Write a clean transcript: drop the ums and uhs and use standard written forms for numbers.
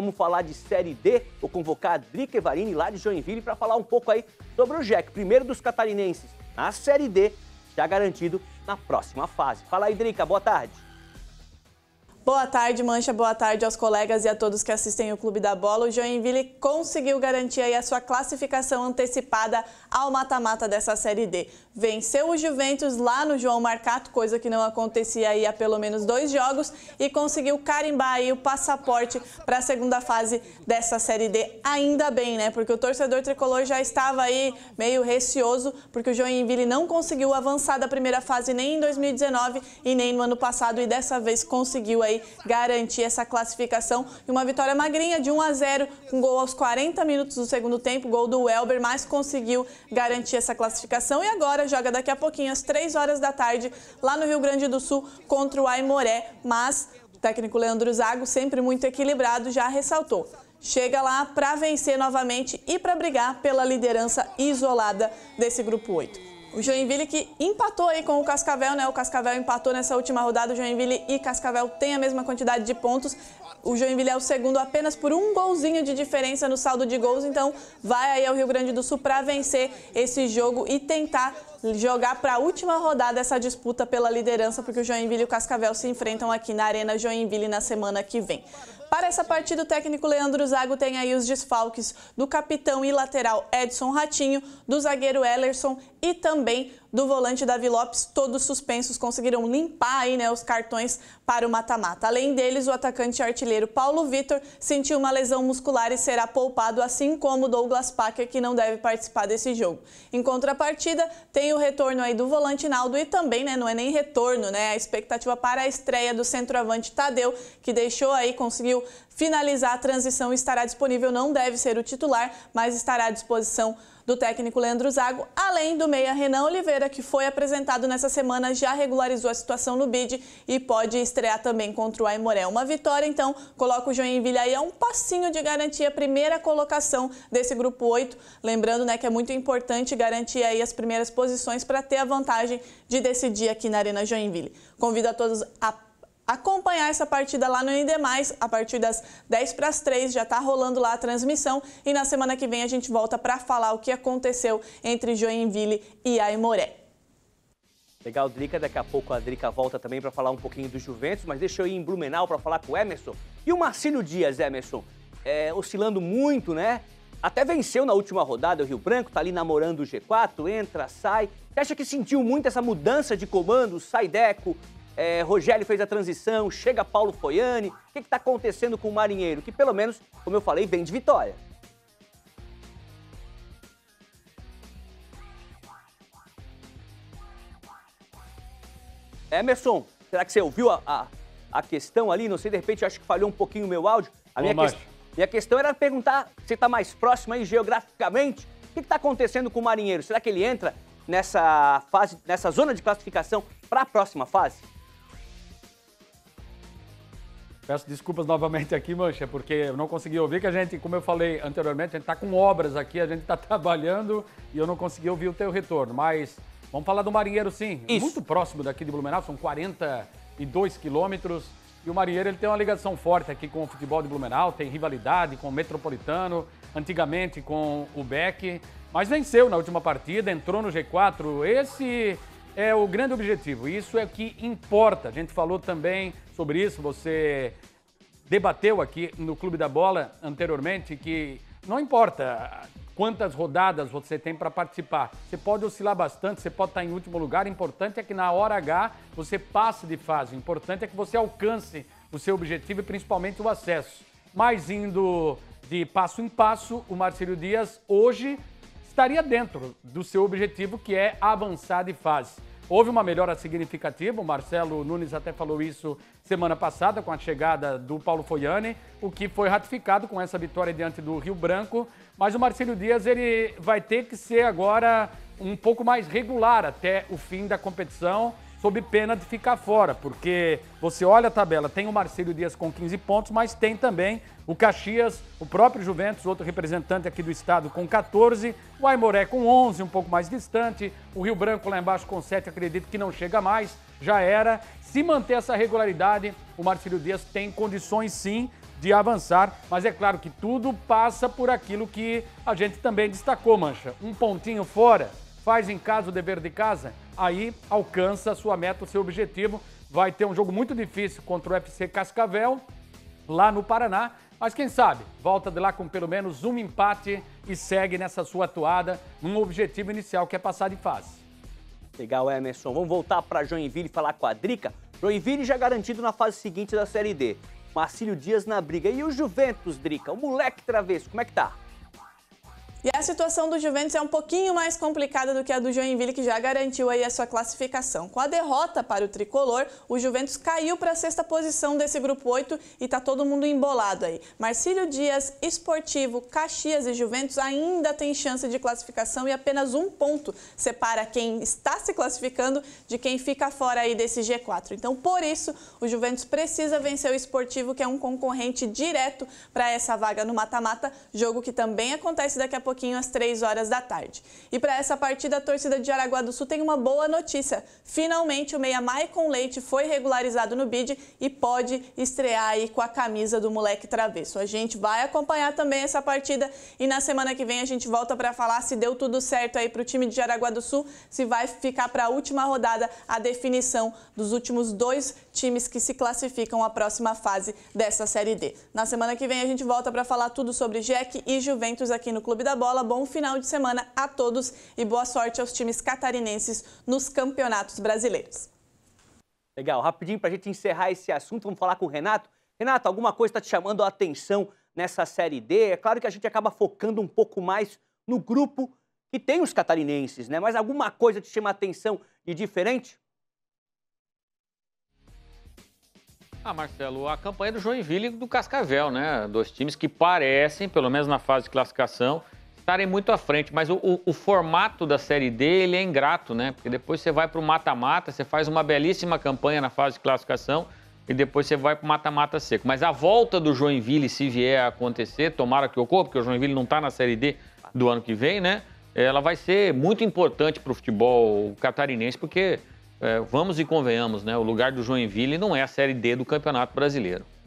vamos falar de Série D. Vou convocar a Drica Evarini lá de Joinville para falar um pouco aí sobre o Jack, primeiro dos catarinenses na Série D, já garantido na próxima fase. Fala aí, Drica, boa tarde. Boa tarde, Mancha. Boa tarde aos colegas e a todos que assistem o Clube da Bola. O Joinville conseguiu garantir aí a sua classificação antecipada ao mata-mata dessa Série D. Venceu o Juventus lá no João Marcato, coisa que não acontecia aí há pelo menos 2 jogos, e conseguiu carimbar aí o passaporte para a segunda fase dessa Série D. Ainda bem, né? Porque o torcedor tricolor já estava aí meio receoso, porque o Joinville não conseguiu avançar da primeira fase nem em 2019 e nem no ano passado, e dessa vez conseguiu aí garantir essa classificação e uma vitória magrinha de 1-0, com gol aos 40 minutos do segundo tempo, gol do Welber, mas conseguiu garantir essa classificação e agora joga daqui a pouquinho, às 3 horas da tarde, lá no Rio Grande do Sul, contra o Aimoré, mas o técnico Leandro Zago, sempre muito equilibrado, já ressaltou. Chega lá para vencer novamente e para brigar pela liderança isolada desse grupo 8. O Joinville que empatou aí com o Cascavel, né? O Cascavel empatou nessa última rodada. O Joinville e Cascavel têm a mesma quantidade de pontos. O Joinville é o segundo apenas por um golzinho de diferença no saldo de gols. Então vai aí ao Rio Grande do Sul para vencer esse jogo e tentar jogar para a última rodada essa disputa pela liderança, porque o Joinville e o Cascavel se enfrentam aqui na Arena Joinville na semana que vem. Para essa partida, o técnico Leandro Zago tem aí os desfalques do capitão e lateral Edson Ratinho, do zagueiro Ellerson e também do volante Davi Lopes, todos suspensos, conseguiram limpar aí, né, os cartões para o mata-mata. Além deles, o atacante e artilheiro Paulo Vitor sentiu uma lesão muscular e será poupado, assim como Douglas Packer, que não deve participar desse jogo. Em contrapartida, tem o retorno aí do volante Naldo e também, né, não é nem retorno, né, a expectativa para a estreia do centroavante Tadeu, que deixou aí, conseguiu finalizar a transição e estará disponível, não deve ser o titular, mas estará à disposição do técnico Leandro Zago, além do meia Renan Oliveira, que foi apresentado nessa semana, já regularizou a situação no bid e pode estrear também contra o Aimoré. Uma vitória, então, coloca o Joinville aí a um passinho de garantir a primeira colocação desse grupo 8. Lembrando, né, que é muito importante garantir aí as primeiras posições para ter a vantagem de decidir aqui na Arena Joinville. Convido a todos a acompanhar essa partida lá no ND+, a partir das 10:03, já está rolando lá a transmissão e na semana que vem a gente volta para falar o que aconteceu entre Joinville e Aimoré. Legal, Drica, daqui a pouco a Drica volta também para falar um pouquinho do Juventus, mas deixa eu ir em Blumenau para falar com o Emerson. E o Marcílio Dias, Emerson, oscilando muito, né? Até venceu na última rodada o Rio Branco, tá ali namorando o G4, entra, sai. Você acha que sentiu muito essa mudança de comando, sai Deco, Rogério fez a transição, chega Paulo Foiani? O que está acontecendo com o Marinheiro? Que pelo menos, como eu falei, vem de vitória. Emerson, será que você ouviu a questão ali? Não sei, de repente, acho que falhou um pouquinho o meu áudio. Minha questão era perguntar se você está mais próximo aí geograficamente. O que está acontecendo com o Marinheiro? Será que ele entra nessa fase, nessa zona de classificação para a próxima fase? Peço desculpas novamente aqui, Mancha, porque eu não consegui ouvir, que a gente, como eu falei anteriormente, a gente está com obras aqui, a gente está trabalhando e eu não consegui ouvir o teu retorno. Mas vamos falar do Marinheiro, sim. Isso. Muito próximo daqui de Blumenau, são 42 quilômetros. E o Marinheiro ele tem uma ligação forte aqui com o futebol de Blumenau, tem rivalidade com o Metropolitano, antigamente com o Beck, mas venceu na última partida, entrou no G4. Esse é o grande objetivo, isso é o que importa. A gente falou também sobre isso, você debateu aqui no Clube da Bola anteriormente que não importa quantas rodadas você tem para participar, você pode oscilar bastante, você pode estar em último lugar, o importante é que na hora H você passe de fase, o importante é que você alcance o seu objetivo e principalmente o acesso. Mas indo de passo em passo, o Marcílio Dias hoje estaria dentro do seu objetivo, que é avançar de fase. Houve uma melhora significativa, o Marcelo Nunes até falou isso semana passada com a chegada do Paulo Foiani, o que foi ratificado com essa vitória diante do Rio Branco, mas o Marcílio Dias ele vai ter que ser agora um pouco mais regular até o fim da competição, sob pena de ficar fora, porque você olha a tabela, tem o Marcílio Dias com 15 pontos, mas tem também o Caxias, o próprio Juventus, outro representante aqui do estado, com 14, o Aimoré com 11, um pouco mais distante, o Rio Branco lá embaixo com 7, acredito que não chega mais, já era. Se manter essa regularidade, o Marcílio Dias tem condições sim de avançar, mas é claro que tudo passa por aquilo que a gente também destacou, Mancha. Um pontinho fora, faz em casa o dever de casa, aí alcança a sua meta, o seu objetivo. Vai ter um jogo muito difícil contra o FC Cascavel, lá no Paraná, mas quem sabe, volta de lá com pelo menos um empate e segue nessa sua atuada, num objetivo inicial que é passar de fase. Legal, Emerson. Vamos voltar para Joinville e falar com a Drica. Joinville já garantido na fase seguinte da Série D. Marcílio Dias na briga. E o Juventus, Drica? O moleque travesso, como é que tá? E a situação do Juventus é um pouquinho mais complicada do que a do Joinville, que já garantiu aí a sua classificação. Com a derrota para o tricolor, o Juventus caiu para a 6ª posição desse grupo 8 e tá todo mundo embolado aí. Marcílio Dias, Esportivo, Caxias e Juventus ainda tem chance de classificação e apenas um ponto separa quem está se classificando de quem fica fora aí desse G4. Então, por isso, o Juventus precisa vencer o Esportivo, que é um concorrente direto para essa vaga no mata-mata, jogo que também acontece daqui a pouquinho às 3 horas da tarde. E para essa partida, a torcida de Jaraguá do Sul tem uma boa notícia. Finalmente, o meia Maicon Leite foi regularizado no BID e pode estrear aí com a camisa do moleque travesso. A gente vai acompanhar também essa partida e na semana que vem a gente volta para falar se deu tudo certo aí para o time de Jaraguá do Sul, se vai ficar para a última rodada a definição dos últimos 2 times que se classificam à próxima fase dessa Série D. Na semana que vem a gente volta para falar tudo sobre Jack e Juventus aqui no Clube da Bola. Bom final de semana a todos e boa sorte aos times catarinenses nos campeonatos brasileiros. Legal, rapidinho para a gente encerrar esse assunto, vamos falar com o Renato. Renato, alguma coisa está te chamando a atenção nessa Série D? É claro que a gente acaba focando um pouco mais no grupo que tem os catarinenses, né? Mas alguma coisa te chama a atenção de diferente? Marcelo, a campanha do Joinville e do Cascavel, né? 2 times que parecem, pelo menos na fase de classificação, estarem muito à frente. Mas o formato da Série D, ele é ingrato, né? Porque depois você vai para o mata-mata, você faz uma belíssima campanha na fase de classificação e depois você vai para o mata-mata seco. Mas a volta do Joinville, se vier a acontecer, tomara que ocorra, porque o Joinville não está na Série D do ano que vem, né? Ela vai ser muito importante para o futebol catarinense, porque... vamos e convenhamos, né? O lugar do Joinville não é a Série D do Campeonato Brasileiro.